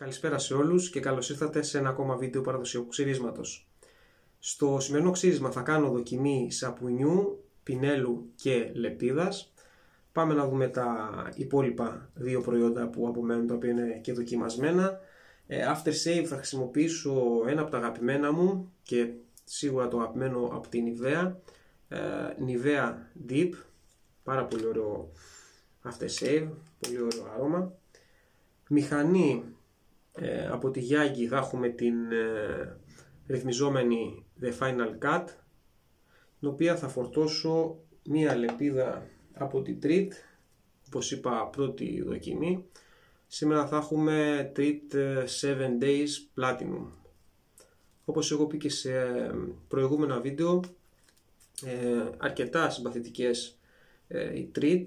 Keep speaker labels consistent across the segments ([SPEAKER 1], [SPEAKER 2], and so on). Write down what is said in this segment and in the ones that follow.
[SPEAKER 1] Καλησπέρα σε όλους και καλώς ήρθατε σε ένα ακόμα βίντεο παραδοσιακού ξυρίσματος. Στο σημερινό ξύρισμα θα κάνω δοκιμή σαπουνιού, πινέλου και λεπίδας. Πάμε να δούμε τα υπόλοιπα δύο προϊόντα που απομένουν, τα οποία είναι και δοκιμασμένα. After shave θα χρησιμοποιήσω ένα από τα αγαπημένα μου και σίγουρα το αγαπημένο από την Nivea, Nivea Deep. Πάρα πολύ ωραίο after shave, πολύ ωραίο άρωμα. Μηχανή από τη Yagi θα έχουμε την ρυθμιζόμενη The Final Cut, την οποία θα φορτώσω μία λεπίδα από την Treat, όπως είπα πρώτη δοκιμή. Σήμερα θα έχουμε Treat 7 Days Platinum. Όπως έχω πει και σε προηγούμενα βίντεο, αρκετά συμπαθητικές οι Treat,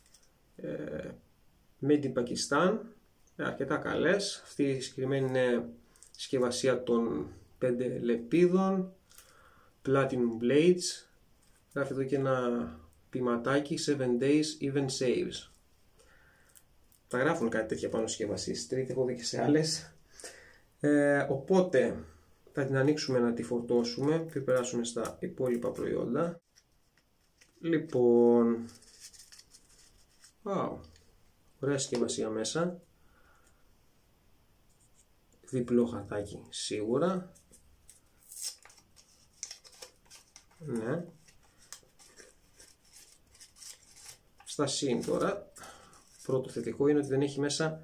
[SPEAKER 1] made in Pakistan, αρκετά καλές. Αυτή η συγκεκριμένη είναι συσκευασία των 5 λεπίδων, Platinum Blades. Γράφει εδώ και ένα ποιηματάκι 7 Days Even Saves. Τα γράφουν κάτι τέτοια πάνω συσκευασίες Treat, έχω δει και σε άλλες. Οπότε θα την ανοίξουμε να τη φορτώσουμε και περάσουμε στα υπόλοιπα προϊόντα. Λοιπόν, ωραία συσκευασία μέσα. Διπλό χαρτάκι σίγουρα. Ναι. Στα συν τώρα, πρώτο θετικό είναι ότι δεν έχει μέσα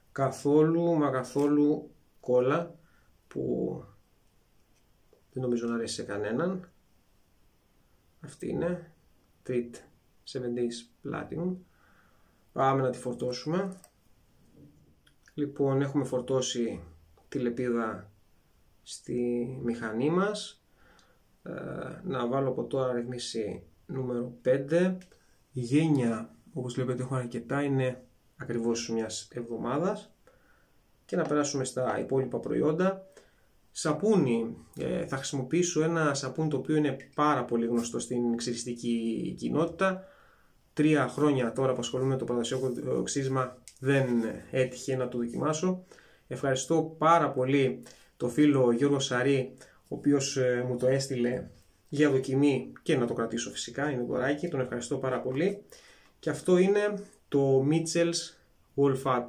[SPEAKER 1] καθόλου κόλλα, που δεν νομίζω να αρέσει σε κανέναν. Αυτή είναι Treat 7 Days Platinum. Πάμε να τη φορτώσουμε. Λοιπόν, έχουμε φορτώσει τη λεπίδα στη μηχανή μας. Να βάλω από τώρα ρυθμίση νούμερο 5. Η γένεια, όπως βλέπετε, έχω αρκετά, είναι ακριβώς μιας εβδομάδας. Και να περάσουμε στα υπόλοιπα προϊόντα. Σαπούνι, θα χρησιμοποιήσω ένα σαπούνι το οποίο είναι πάρα πολύ γνωστό στην ξυριστική κοινότητα. 3 χρόνια τώρα που ασχολούμαι με το παραδοσιακό ξύρισμα, δεν έτυχε να το δοκιμάσω. Ευχαριστώ πάρα πολύ το φίλο Γιώργο Σαρή, ο οποίος μου το έστειλε για δοκιμή και να το κρατήσω φυσικά, είναι δωράκι, τον ευχαριστώ πάρα πολύ. Και αυτό είναι το Mitchell's Woolfat,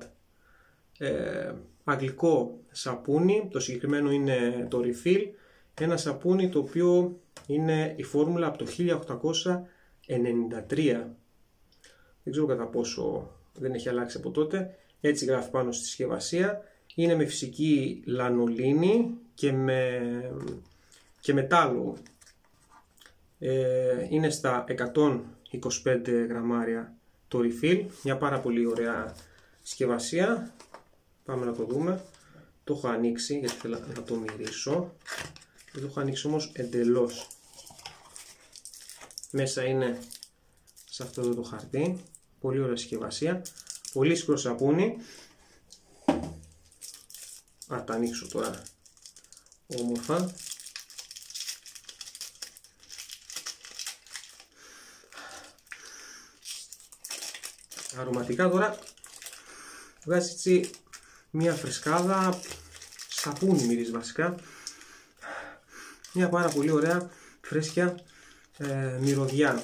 [SPEAKER 1] αγγλικό σαπούνι, το συγκεκριμένο είναι το Refill, ένα σαπούνι το οποίο είναι η φόρμουλα από το 1893. Δεν ξέρω κατά πόσο δεν έχει αλλάξει από τότε. Έτσι γράφει πάνω στη συσκευασία. Είναι με φυσική λανολίνη και μετάλλου. Είναι στα 125 γραμμάρια το Refill. Μια πάρα πολύ ωραία συσκευασία. Πάμε να το δούμε. Το έχω ανοίξει γιατί θέλω να το μυρίσω. Δεν το έχω ανοίξει όμως εντελώς. Μέσα είναι σε αυτό εδώ το χαρτί. Πολύ ωραία συσκευασία. Πολύ σκληρό σαπούνι. Τα ανοίξω τώρα όμορφα. Αρωματικά τώρα βγάζει έτσι μια φρεσκάδα, σαπούνι μυρίζει βασικά. Μια πάρα πολύ ωραία φρέσκια μυρωδιά.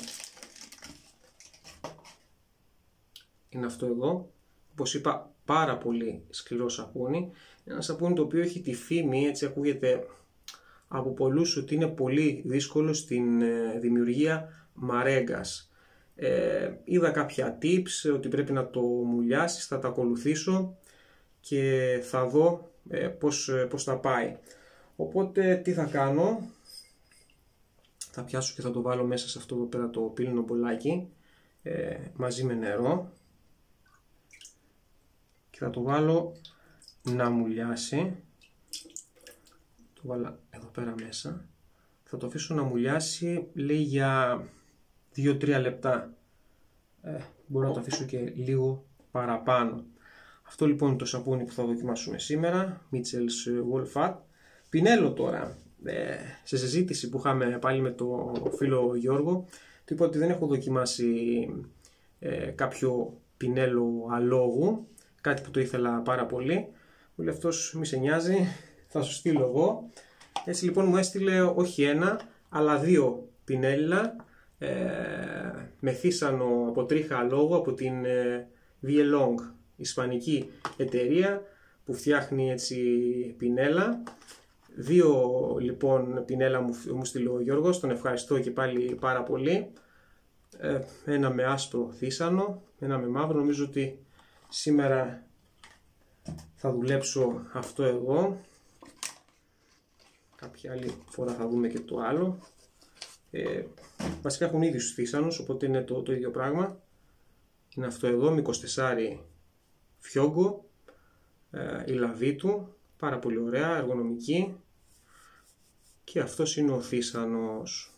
[SPEAKER 1] Είναι αυτό εδώ, όπως είπα, πάρα πολύ σκληρό σαπούνι. Ένα σαπούνι το οποίο έχει τη φήμη, έτσι ακούγεται από πολλούς, ότι είναι πολύ δύσκολο στην δημιουργία μαρέγκας. Είδα κάποια tips ότι πρέπει να το μουλιάσεις, θα τα ακολουθήσω και θα δω πώς θα πάει. Οπότε τι θα κάνω, θα πιάσω και θα το βάλω μέσα σε αυτό εδώ πέρα το πύλινο μπολάκι μαζί με νερό και θα το βάλω να μουλιάσει. Το βάλα εδώ πέρα μέσα. Θα το αφήσω να μουλιάσει, λέει, για 2-3 λεπτά. Μπορώ να το αφήσω και λίγο παραπάνω. Αυτό λοιπόν είναι το σαπούνι που θα δοκιμάσουμε σήμερα, Mitchell's Woolfat. Πινέλο τώρα. Σε συζήτηση που είχαμε πάλι με το φίλο Γιώργο, του είπα ότι δεν έχω δοκιμάσει κάποιο πινέλο αλόγου, κάτι που το ήθελα πάρα πολύ. Λέει αυτός μη σε νοιάζει, θα σου στείλω εγώ. Έτσι λοιπόν μου έστειλε όχι ένα, αλλά 2 πινέλα με θύσανο από τρίχα αλόγου από την Vielong, ισπανική εταιρεία που φτιάχνει έτσι πινέλα. 2 λοιπόν πινέλα μου στείλε ο Γιώργος, τον ευχαριστώ και πάλι πάρα πολύ. Ένα με άσπρο θύσανο, ένα με μαύρο. Νομίζω ότι σήμερα θα δουλέψω αυτό εδώ. Κάποια άλλη φορά θα δούμε και το άλλο. Βασικά έχουν ίδιους θύσανους, οπότε είναι το ίδιο πράγμα. Είναι αυτό εδώ με 24 φιόγκο, η λαβή του, πάρα πολύ ωραία, εργονομική. Και αυτός είναι ο θύσανος.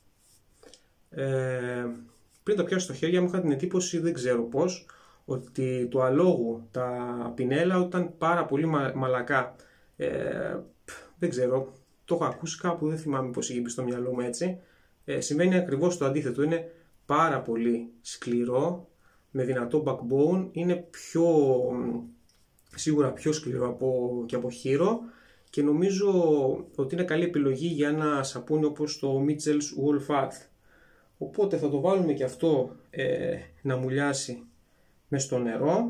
[SPEAKER 1] Πριν το πιάσω στα χέρια μου είχα την εντύπωση, δεν ξέρω πώς, ότι το αλόγου, τα πινέλα ήταν πάρα πολύ μαλακά. Δεν ξέρω, το έχω ακούσει κάπου, δεν θυμάμαι πώς είχε μπει στο μυαλό μου έτσι. Συμβαίνει ακριβώς το αντίθετο, είναι πάρα πολύ σκληρό, με δυνατό backbone, είναι σίγουρα πιο σκληρό και από χείρο και νομίζω ότι είναι καλή επιλογή για ένα σαπούνι όπως το Mitchell's Woolfat. Οπότε θα το βάλουμε και αυτό να μουλιάσει μες στο νερό.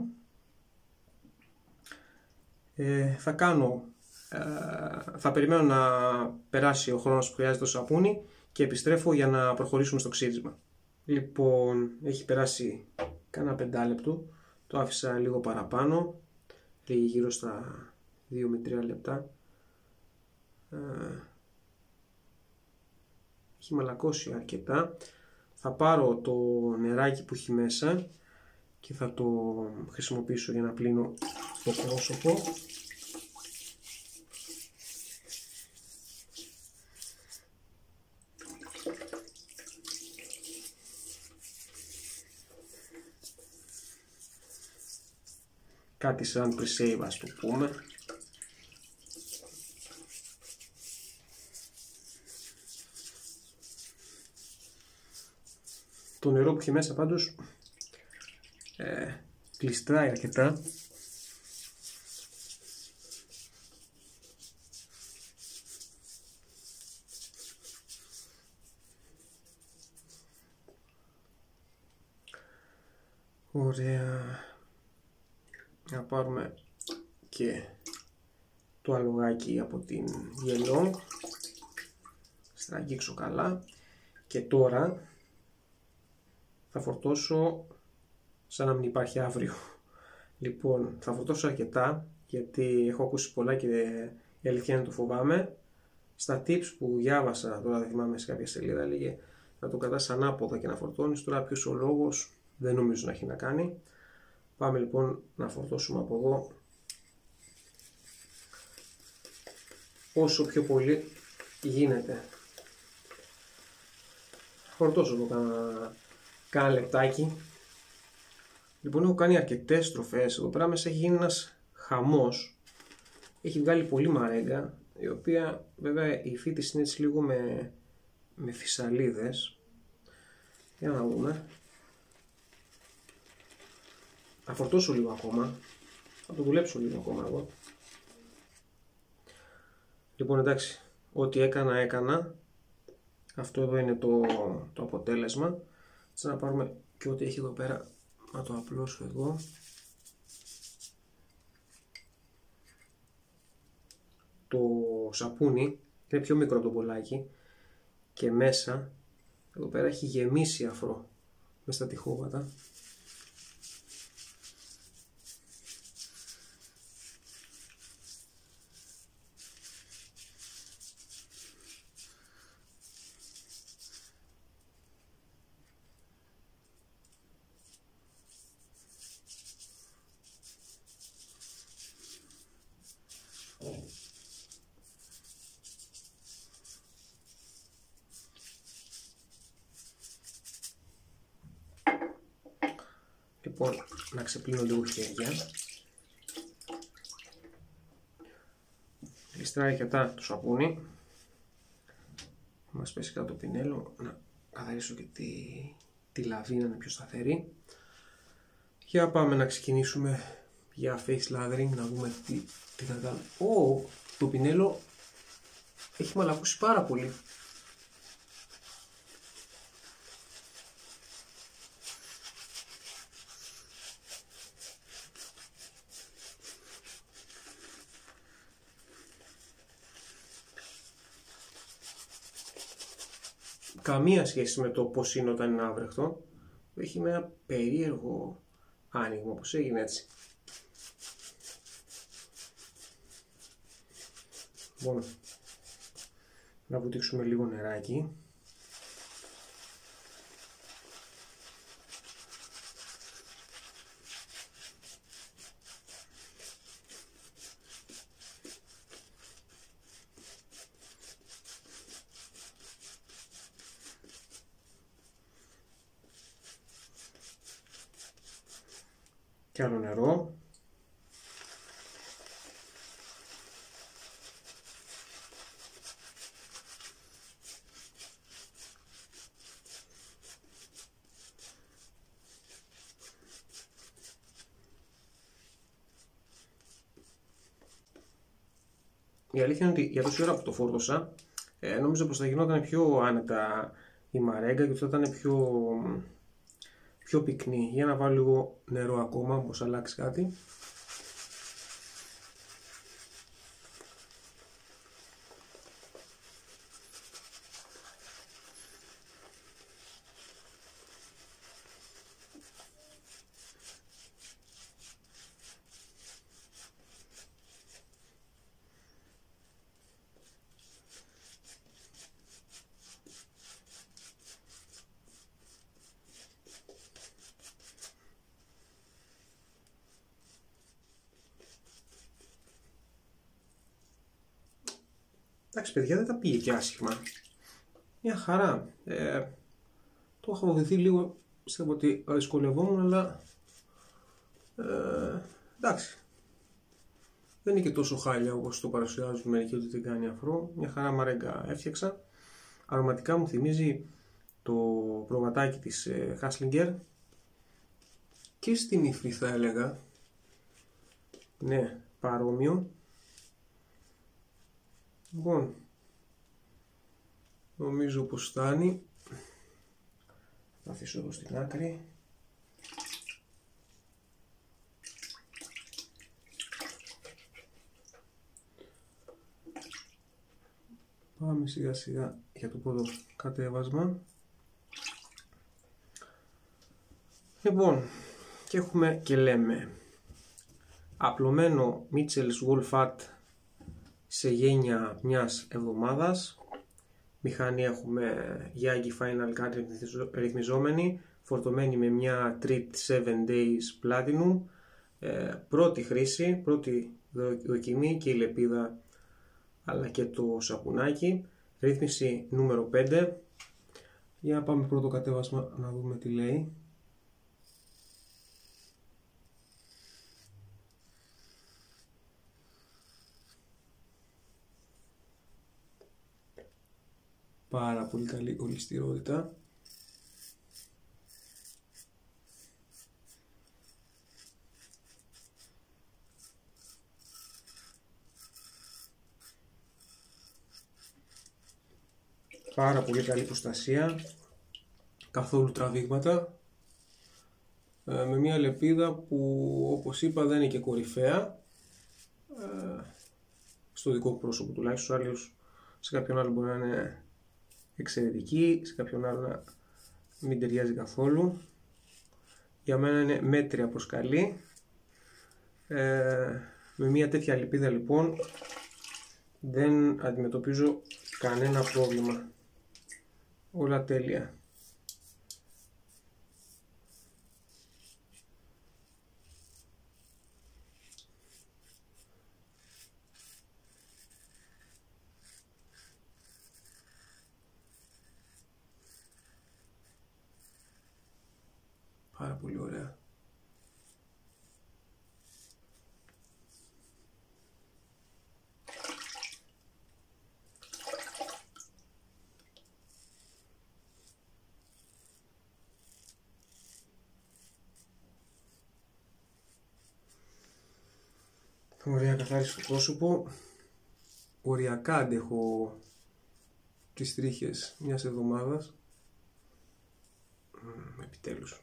[SPEAKER 1] Θα περιμένω να περάσει ο χρόνος που χρειάζεται το σαπούνι και επιστρέφω για να προχωρήσουμε στο ξύρισμα. Λοιπόν, έχει περάσει κάνα 5 λεπτό, το άφησα λίγο παραπάνω, λίγη γύρω στα 2 με 3 λεπτά. Έχει μαλακώσει αρκετά. Θα πάρω το νεράκι που έχει μέσα και θα το χρησιμοποιήσω για να πλύνω το πρόσωπο. Κάτι σαν pre-save ας το πούμε. Το νερό που έχει μέσα πάντως κλειστράει αρκετά. Ωραία. Να πάρουμε και το αλογάκι από την Vielong. Στραγγίξω καλά. Και τώρα θα φορτώσω σαν να μην υπάρχει αύριο. Λοιπόν, θα φορτώσω αρκετά γιατί έχω ακούσει πολλά και η αλήθεια είναι το φοβάμαι. Στα tips που διάβασα, τώρα δεν θυμάμαι σε κάποια σελίδα, λέγε να το κρατάς ανάποδα και να φορτώνεις. Τώρα ποιος ο λόγος δεν νομίζω να έχει να κάνει. Πάμε λοιπόν να φορτώσουμε από εδώ όσο πιο πολύ γίνεται. Φορτώσω εδώ κάνα λεπτάκι. Λοιπόν, έχω κάνει αρκετές στροφές. Εδώ πέρα μέσα έχει γίνει ένας χαμός. Έχει βγάλει πολύ μαρέγκα, η οποία βέβαια η υφή της είναι έτσι λίγο με φυσαλίδες. Για να δούμε. Θα φορτώσω λίγο ακόμα. Θα το δουλέψω λίγο ακόμα εγώ. Λοιπόν, εντάξει, ό,τι έκανα. Αυτό εδώ είναι το αποτέλεσμα. Έτσι να πάρουμε και ό,τι έχει εδώ πέρα, να το απλώσω εδώ. Το σαπούνι είναι πιο μικρό το μπολάκι και μέσα εδώ πέρα έχει γεμίσει αφρό μες στα τυχώματα. Λοιπόν, να ξεπλύνω λίγο χέρια. Γλιστράει αρκετά το σαπούνι. Μας πέσει κάτω το πινέλο. Να καθαρίσω και τη λαβή να είναι πιο σταθερή. Για πάμε να ξεκινήσουμε για face lathering, να δούμε τι θα κάνουμε. Ω, το πινέλο έχει μαλακούσει πάρα πολύ. Καμία σχέση με το πώς είναι όταν είναι άβρεχτο. Έχει με ένα περίεργο άνοιγμα, πώς έγινε έτσι. Λοιπόν, να βουτήξουμε λίγο νεράκι. Και άλλο νερό. Η αλήθεια είναι ότι για τόση ώρα που το φόρτωσα, νόμιζα πως θα γινόταν πιο άνετα η μαρέγκα και θα ήταν πιο πυκνή. Για να βάλω λίγο νερό ακόμα, πως αλλάξει κάτι. Εντάξει παιδιά, δεν τα πήγε και άσχημα. Μια χαρά. Το έχω βοηθεί λίγο, πιστεύω ότι δυσκολευόμουν, αλλά εντάξει. Δεν είναι και τόσο χάλια όπως το παρουσιάζουν μερικοί ότι δεν κάνει αφρό. Μια χαρά μαρέγκα έφτιαξα. Αρωματικά μου θυμίζει το προβατάκι της Haslinger και στην υφή θα έλεγα. Ναι, παρόμοιο. Λοιπόν, νομίζω πως φτάνει. Θα αφήσω εδώ στην άκρη. Πάμε σιγά σιγά για το πρώτο κατέβασμα. Λοιπόν, και έχουμε και λέμε απλωμένο Mitchell's Wolfat σε γένεια μιας εβδομάδας. Μηχανή έχουμε Yagi Final Cut ρυθμιζόμενη, φορτωμένη με μια Treat 7 Days Platinum. Πρώτη χρήση, πρώτη δοκιμή και η λεπίδα αλλά και το σαπουνάκι. Ρύθμιση νούμερο 5. Για να πάμε πρώτο κατέβασμα να δούμε τι λέει. Πάρα πολύ καλή ολιστηρότητα. Πάρα πολύ καλή προστασία. Καθόλου τραβήγματα. Με μια λεπίδα που, όπως είπα, δεν είναι και κορυφαία. Στο δικό πρόσωπο τουλάχιστον, άλλως σε κάποιον άλλο μπορεί να είναι εξαιρετική, σε κάποιον άλλο να μην ταιριάζει καθόλου. Για μένα είναι μέτρια προς καλή. Με μια τέτοια λεπίδα λοιπόν δεν αντιμετωπίζω κανένα πρόβλημα. Όλα τέλεια. Πάρα πολύ ωραία. Ωραία, καθάρισε το πρόσωπο. Οριακά αντέχω τις τρίχες μιας εβδομάδας. Επιτέλους.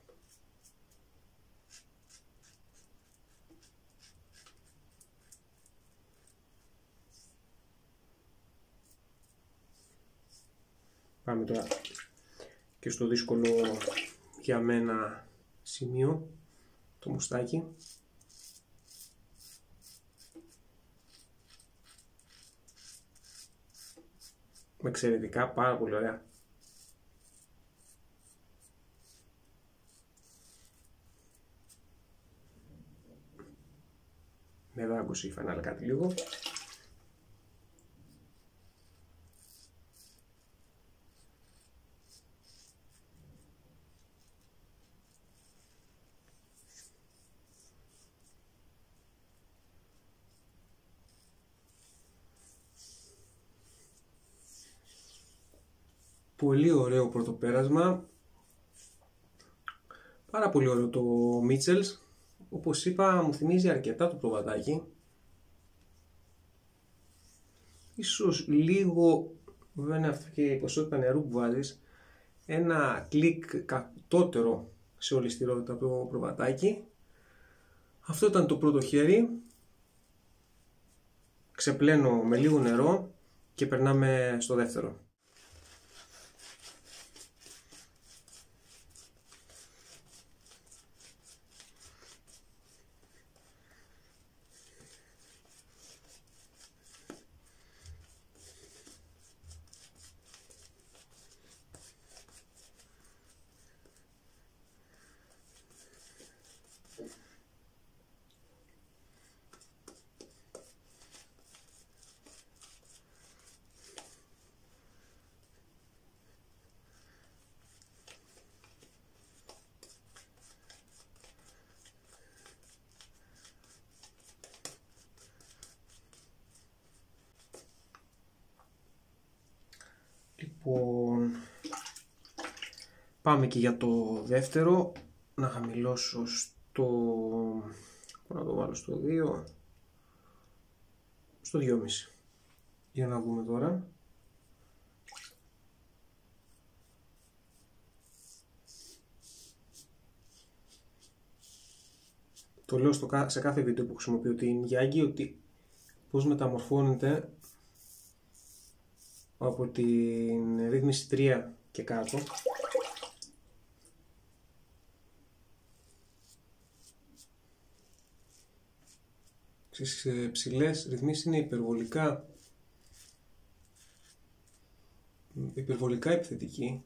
[SPEAKER 1] Πάμε τώρα και στο δύσκολο για μένα σημείο, το μουστάκι. Με εξαιρετικά, πάρα πολύ ωραία. Με δάγκωσε η φανέλα κάτι λίγο. Πολύ ωραίο πρώτο πέρασμα. Πάρα πολύ ωραίο το Mitchells. Όπως είπα, μου θυμίζει αρκετά το προβατάκι. Ίσως λίγο, βέβαια είναι αυτό και η ποσότητα νερού που βάζεις, ένα κλικ κατώτερο σε ολιστηρότητα το προβατάκι. Αυτό ήταν το πρώτο χέρι. Ξεπλένω με λίγο νερό και περνάμε στο δεύτερο. Λοιπόν, πάμε και για το δεύτερο. Να χαμηλώσω στο... να το βάλω στο 2, στο 2,5. Για να δούμε τώρα. Το λέω σε κάθε βίντεο που χρησιμοποιώ την Yagi ότι πώς μεταμορφώνεται από την ρύθμιση 3 και κάτω. Στις ψηλές ρυθμίσεις είναι υπερβολικά επιθετική.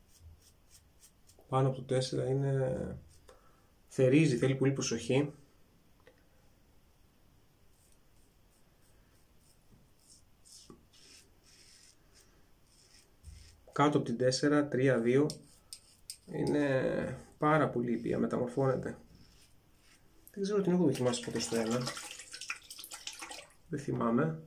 [SPEAKER 1] Πάνω από το 4 είναι... θερίζει, θέλει πολύ προσοχή. Κάτω από την 4, 3, 2 είναι πάρα πολύ ήπια, μεταμορφώνεται. Δεν ξέρω την έχω δοκιμάσει ποτέ στο 1. Δεν θυμάμαι.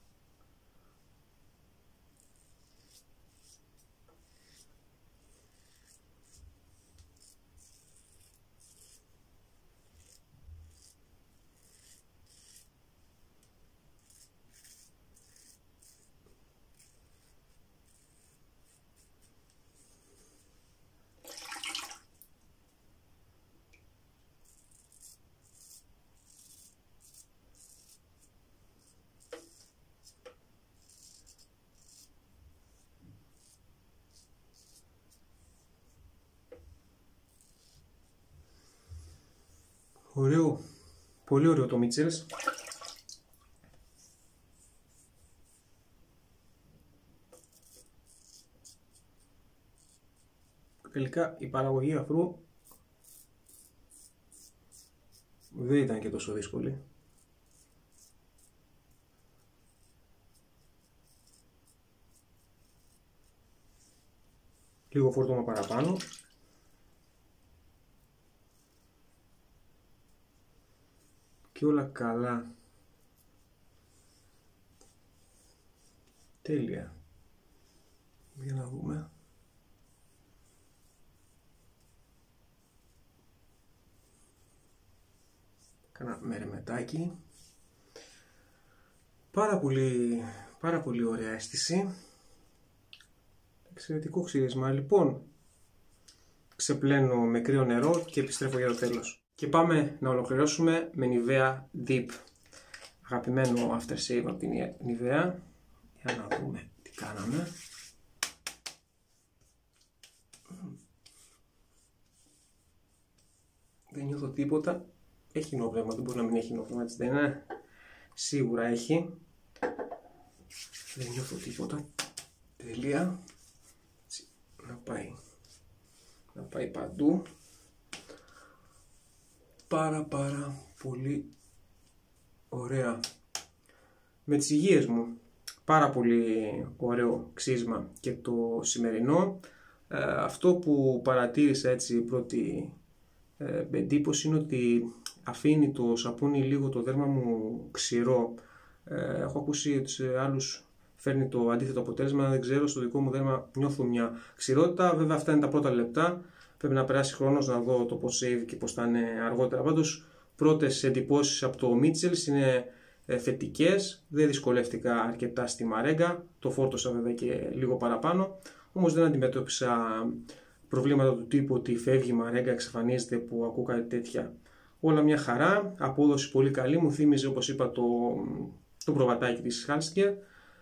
[SPEAKER 1] Ωραίο, πολύ ωραίο το Mitchells. Τελικά η παραγωγή αφρού δεν ήταν και τόσο δύσκολη. Λίγο φόρτωμα παραπάνω. Και όλα καλά. Τέλεια. Για να δούμε. Κάνα μερεμετάκι. Πάρα πολύ ωραία αίσθηση. Εξαιρετικό ξύρισμα. Λοιπόν, ξεπλένω με κρύο νερό και επιστρέφω για το τέλος. Και πάμε να ολοκληρώσουμε με Nivea Deep. Αγαπημένο aftershave από την Nivea. Για να δούμε τι κάναμε. Δεν νιώθω τίποτα. Έχει νόβλευμα, δεν μπορεί να μην έχει νόβλευμα, έτσι δεν είναι? Σίγουρα έχει. Δεν νιώθω τίποτα. Τελεία. Να πάει παντού. Πάρα πολύ ωραία. Με τις υγείες μου. Πάρα πολύ ωραίο ξύρισμα και το σημερινό. Αυτό που παρατήρησα έτσι πρώτη εντύπωση είναι ότι αφήνει το σαπούνι λίγο το δέρμα μου ξηρό. Έχω ακούσει ότι σε άλλους φέρνει το αντίθετο αποτέλεσμα, δεν ξέρω, στο δικό μου δέρμα νιώθω μια ξηρότητα. Βέβαια αυτά είναι τα πρώτα λεπτά, πρέπει να περάσει χρόνος να δω το πώς save και πώς θα είναι αργότερα. Πάντως πρώτες εντυπώσεις από το Mitchells είναι θετικές, δεν δυσκολεύτηκα αρκετά στη μαρέγκα, το φόρτωσα βέβαια και λίγο παραπάνω, όμως δεν αντιμετώπισα προβλήματα του τύπου ότι φεύγει η μαρέγκα, εξαφανίζεται, που ακούω κάτι τέτοια. Όλα μια χαρά, απόδοση πολύ καλή, μου θύμιζε όπως είπα το προβατάκι της Halstier.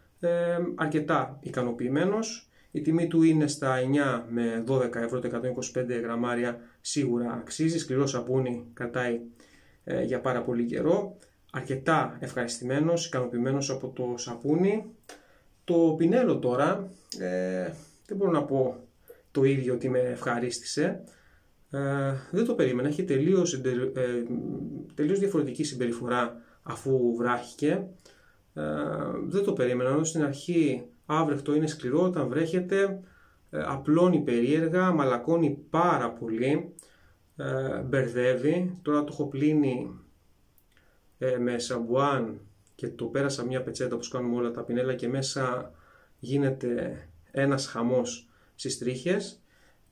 [SPEAKER 1] Αρκετά ικανοποιημένος. Η τιμή του είναι στα 9 με 12 ευρώ, τα 125 γραμμάρια, σίγουρα αξίζει. Σκληρό σαπούνι, κρατάει για πάρα πολύ καιρό. Αρκετά ευχαριστημένος, ικανοποιημένος από το σαπούνι. Το πινέλο τώρα, δεν μπορώ να πω το ίδιο ότι με ευχαρίστησε. Δεν το περίμενα, έχει τελείως διαφορετική συμπεριφορά αφού βράχηκε. Δεν το περίμενα, ενώ στην αρχή άβρεχτο είναι σκληρό, όταν βρέχεται απλώνει περίεργα, μαλακώνει πάρα πολύ, μπερδεύει. Τώρα το έχω πλύνει με σαμπουάν και το πέρασα μια πετσέτα όπως κάνουμε όλα τα πινέλα και μέσα γίνεται ένας χαμός στις τρίχες.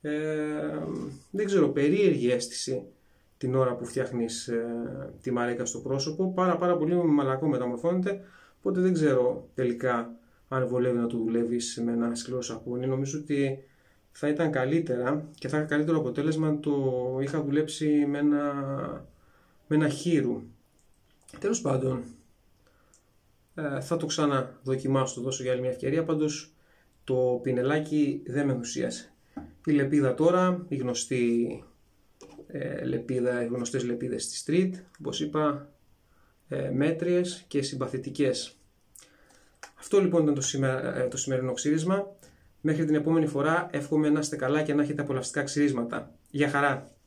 [SPEAKER 1] Δεν ξέρω, περίεργη αίσθηση την ώρα που φτιάχνεις τη μαρέκα στο πρόσωπο, πάρα πολύ μαλακό μεταμορφώνεται, οπότε δεν ξέρω τελικά αν βολεύει να το δουλεύεις με ένα σκληρό σαπούνι. Νομίζω ότι θα ήταν καλύτερα και θα είχα καλύτερο αποτέλεσμα αν το είχα δουλέψει με ένα χείρου. Τέλος πάντων, θα το ξαναδοκιμάσω, το δώσω για άλλη μια ευκαιρία, πάντως το πινελάκι δεν με ενθουσίασε. Η λεπίδα τώρα, η γνωστή λεπίδα, οι γνωστές λεπίδες στη Street, όπως είπα, μέτριες και συμπαθητικές. Αυτό λοιπόν ήταν το σημερινό ξύρισμα. Μέχρι την επόμενη φορά εύχομαι να είστε καλά και να έχετε απολαυστικά ξυρίσματα. Γεια χαρά!